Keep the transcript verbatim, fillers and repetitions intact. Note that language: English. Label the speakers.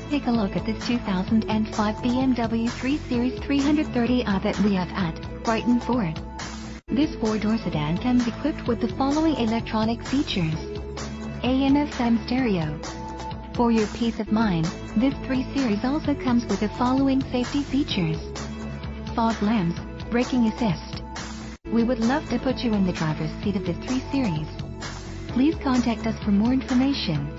Speaker 1: Take a look at this two thousand five B M W three Series three thirty i that we have at Brighton Ford. This four-door sedan comes equipped with the following electronic features: A M F M stereo. For your peace of mind, this three Series also comes with the following safety features: fog lamps, braking assist. We would love to put you in the driver's seat of this three Series. Please contact us for more information.